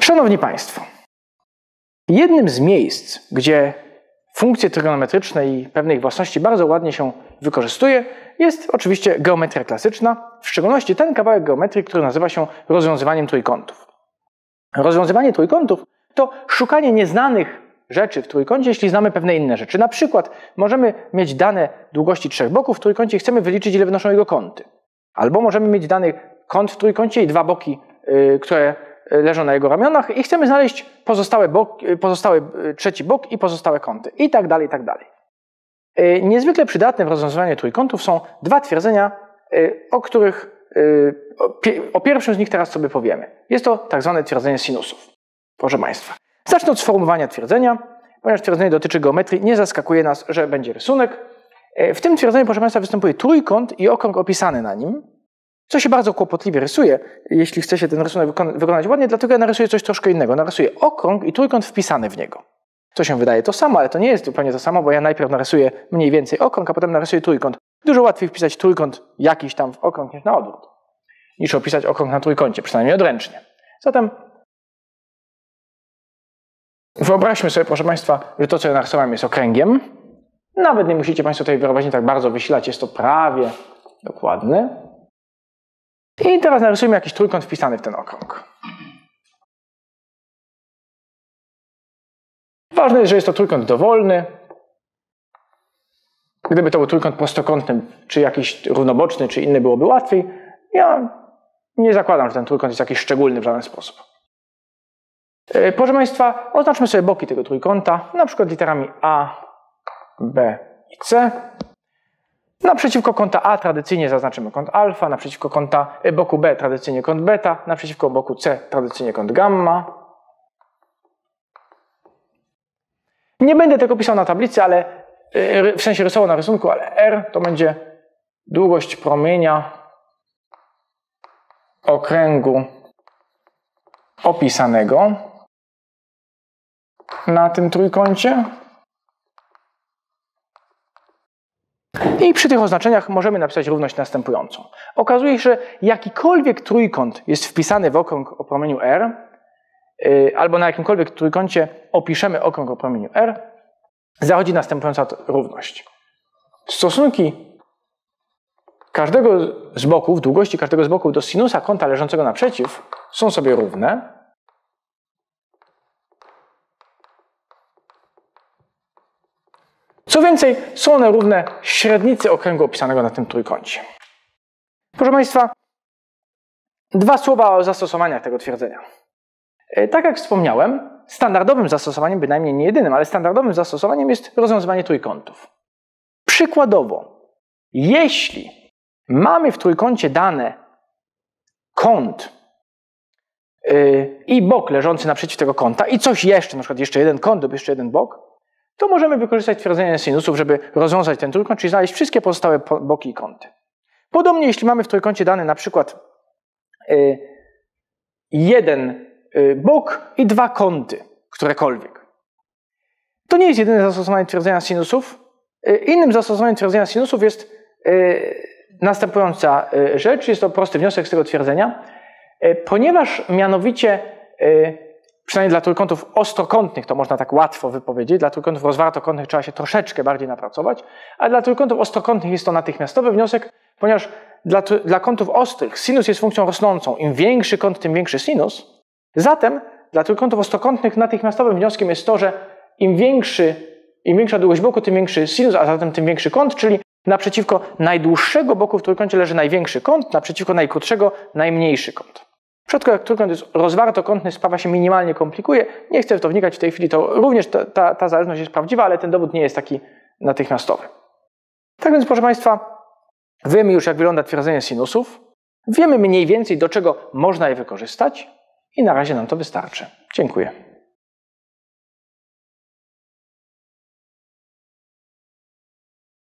Szanowni Państwo, jednym z miejsc, gdzie funkcje trygonometryczne i pewne ich własności bardzo ładnie się wykorzystuje, jest oczywiście geometria klasyczna, w szczególności ten kawałek geometrii, który nazywa się rozwiązywaniem trójkątów. Rozwiązywanie trójkątów to szukanie nieznanych rzeczy w trójkącie, jeśli znamy pewne inne rzeczy. Na przykład możemy mieć dane długości trzech boków w trójkącie i chcemy wyliczyć, ile wynoszą jego kąty. Albo możemy mieć dany kąt w trójkącie i dwa boki, które leżą na jego ramionach i chcemy znaleźć pozostały trzeci bok i pozostałe kąty. I tak dalej, i tak dalej. Niezwykle przydatne w rozwiązywaniu trójkątów są dwa twierdzenia, o pierwszym z nich teraz sobie powiemy. Jest to tak zwane twierdzenie sinusów. Proszę Państwa, zacznę od sformułowania twierdzenia. Ponieważ twierdzenie dotyczy geometrii, nie zaskakuje nas, że będzie rysunek. W tym twierdzeniu, proszę Państwa, występuje trójkąt i okrąg opisany na nim, co się bardzo kłopotliwie rysuje, jeśli chce się ten rysunek wykonać ładnie, dlatego ja narysuję coś troszkę innego. Narysuję okrąg i trójkąt wpisany w niego. Co się wydaje to samo, ale to nie jest zupełnie to samo, bo ja najpierw narysuję mniej więcej okrąg, a potem narysuję trójkąt. Dużo łatwiej wpisać trójkąt jakiś tam w okrąg niż na odwrót, niż opisać okrąg na trójkącie, przynajmniej odręcznie. Zatem wyobraźmy sobie, proszę Państwa, że to, co ja narysowałem, jest okręgiem. Nawet nie musicie Państwo tej wyobraźni tak bardzo wysilać, jest to prawie dokładne. I teraz narysujmy jakiś trójkąt wpisany w ten okrąg. Ważne jest, że jest to trójkąt dowolny. Gdyby to był trójkąt prostokątny, czy jakiś równoboczny, czy inny, byłoby łatwiej. Ja nie zakładam, że ten trójkąt jest jakiś szczególny w żaden sposób. Proszę Państwa, oznaczmy sobie boki tego trójkąta, na przykład literami A, B i C. Naprzeciwko kąta A tradycyjnie zaznaczymy kąt alfa, naprzeciwko boku B tradycyjnie kąt beta, naprzeciwko boku C tradycyjnie kąt gamma. Nie będę tego pisał na tablicy, ale w sensie rysował na rysunku, ale R to będzie długość promienia okręgu opisanego na tym trójkącie. I przy tych oznaczeniach możemy napisać równość następującą. Okazuje się, że jakikolwiek trójkąt jest wpisany w okrąg o promieniu R, albo na jakimkolwiek trójkącie opiszemy okrąg o promieniu R, zachodzi następująca równość. Stosunki każdego z boków, długości każdego z boków do sinusa kąta leżącego naprzeciw są sobie równe. Co więcej, są one równe średnicy okręgu opisanego na tym trójkącie. Proszę Państwa, dwa słowa o zastosowaniach tego twierdzenia. Tak jak wspomniałem, standardowym zastosowaniem, bynajmniej nie jedynym, ale standardowym zastosowaniem jest rozwiązywanie trójkątów. Przykładowo, jeśli mamy w trójkącie dane kąt i bok leżący naprzeciw tego kąta i coś jeszcze, na przykład jeszcze jeden kąt lub jeszcze jeden bok, to możemy wykorzystać twierdzenie sinusów, żeby rozwiązać ten trójkąt, czyli znaleźć wszystkie pozostałe boki i kąty. Podobnie, jeśli mamy w trójkącie dany na przykład jeden bok i dwa kąty, którekolwiek. To nie jest jedyne zastosowanie twierdzenia sinusów. Innym zastosowaniem twierdzenia sinusów jest następująca rzecz. Jest to prosty wniosek z tego twierdzenia. Ponieważ mianowicie, przynajmniej dla trójkątów ostrokątnych to można tak łatwo wypowiedzieć, dla trójkątów rozwartokątnych trzeba się troszeczkę bardziej napracować, a dla trójkątów ostrokątnych jest to natychmiastowy wniosek, ponieważ dla kątów ostrych sinus jest funkcją rosnącą. Im większy kąt, tym większy sinus. Zatem dla trójkątów ostrokątnych natychmiastowym wnioskiem jest to, że im większa długość boku, tym większy sinus, a zatem tym większy kąt, czyli naprzeciwko najdłuższego boku w trójkącie leży największy kąt, naprzeciwko najkrótszego najmniejszy kąt. W przypadku jak trójkąt jest rozwartokątny, sprawa się minimalnie komplikuje. Nie chcę w to wnikać w tej chwili, to również ta zależność jest prawdziwa, ale ten dowód nie jest taki natychmiastowy. Tak więc, proszę Państwa, wiemy już, jak wygląda twierdzenie sinusów, wiemy mniej więcej, do czego można je wykorzystać i na razie nam to wystarczy. Dziękuję.